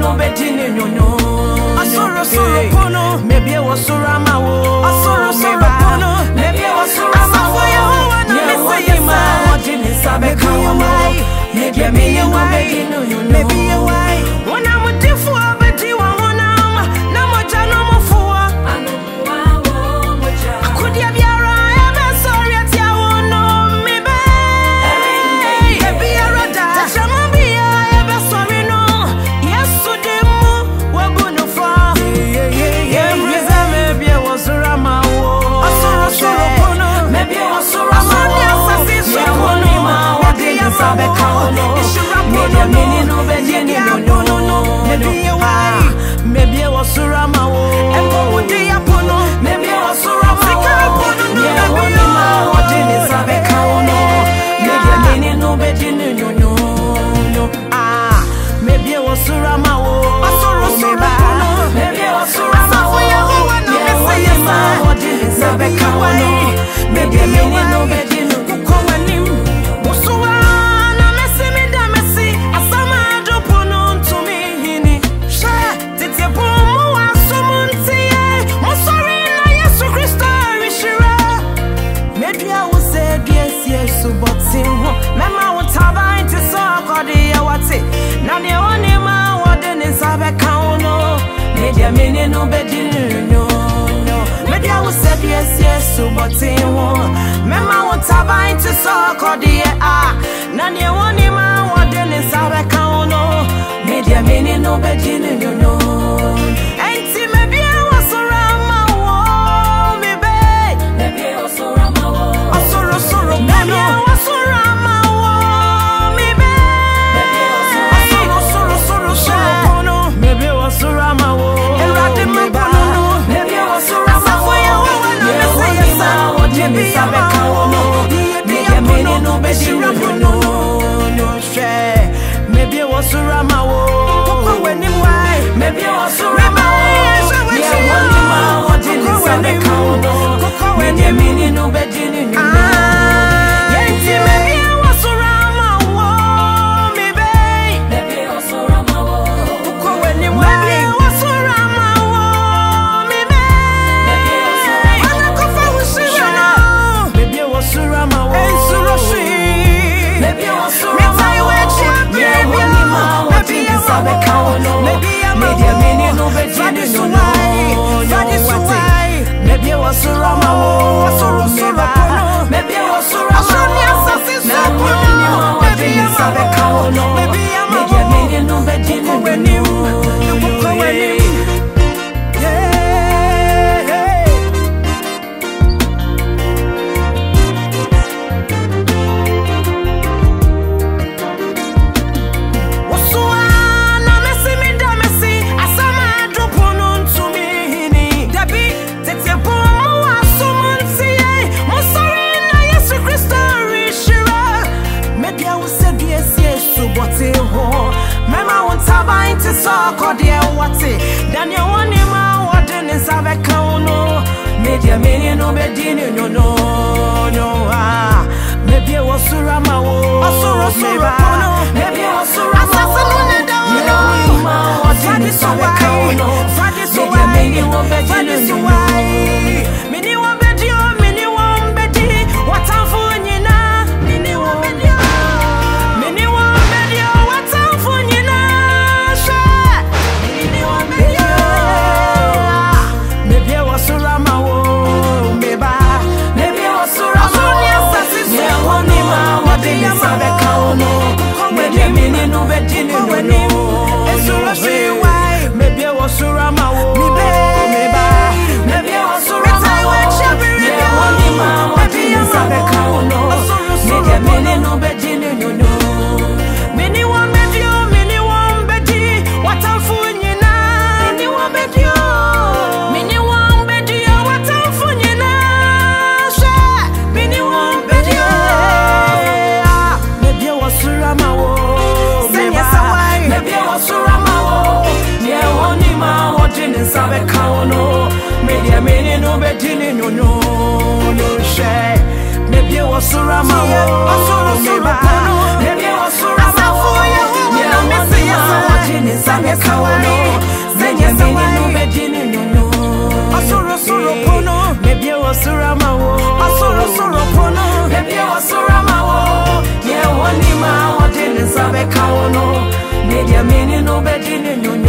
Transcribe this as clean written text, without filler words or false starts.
no bedini no. Asoro soro pono. Maybe I was surama wo. Asoro soro pono. Maybe I was surama wo. Maybe I didn't sabe kawo. Maybe no bedini no. Maybe why? When I'm with you for a beti wa wana. Na moja no mo fuwa. Could you be alright? Sorry, I tell you no. Maybe. Maybe I rada. Shama be I sorry no. Yes, so dem we go no far. Maybe I was surama wo. Asoro soro pono. Maybe I was surama wo. Maybe I sabe kawo no. Maybe no bedini no. Maybe I was surama wo. Embo wudi apono. Maybe I was surama wo. Maybe I didn't sabe kawo no. Maybe no bedini no. Maybe I was surama wo. Asoro soro pono. Maybe I was surama wo. Maybe I didn't sabe kawo no. Maybe no bedini no. No bedini no. Maybe I was said yes, so but Mema won't have I to suck or the Nani one man, what then is our account. Maybe I mean no bedini no. And see, maybe I was around my wall, maybe I was around my wall. I saw maybe I was around my wall, maybe I was around my wall. Maybe I was surama wo. Maybe I was surama wo. Yeah, one didn't sabe kawo no. Maybe no bedini no. Maybe I was surama wo. Maybe I was surama wo. Maybe I was surama wo. Maybe I was surama wo. Maybe I was surama wo. Maybe sabe kawo no. Maybe no bedini no. Maybe I was surama wo. Maybe I was surama wo. Maybe sabe kawo no. Maybe no bedini no. Daniel one man, what is a vacano? Maybe a million no bedini no. Maybe I was surama wo. Maybe I was surama wo. What is a vacano? Maybe a million no bedini no. Mini one bedio, mini one bedi. What I'm for you now? Mini one bedio. Mini one bedio. What I'm for you now? Maybe I was surama wo. Maybe I was surama wo. Yeah, one man, what didn't sabe kawo no. Maybe no bedini no. Maybe I was surama wo. Maybe I was surama wo. Yeah, one man, what didn't sabe kawo no. Maybe no bedini no. Many one bedio, many one bedi. What I'm for you now? Many one bedio. Many one bedio. What I'm for you now? Many one bedio. Maybe I was surama wo. Maybe I was surama wo. Yeah, one man, what didn't sabe kawo no. Maybe no bedini no. Maybe I was surama wo. Maybe I was surama wo. Yeah, one man, what didn't sabe kawo no. sabe kauno. Media mini no bedini no